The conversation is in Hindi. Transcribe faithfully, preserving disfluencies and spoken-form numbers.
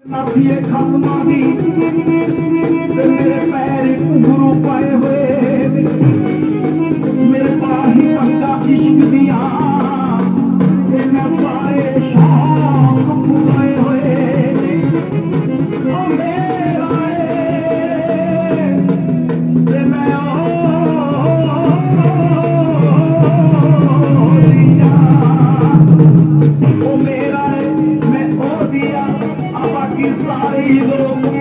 नाथिए खसमा दी मेरे पैर घुंघरू पाए हुए मेरे पाही पंगा इश्क दिया मैं सारे शौक पुराए हुए ओ मेरा ते मैं ओ मेरा मैं ओ दिया बाकी सारे लोग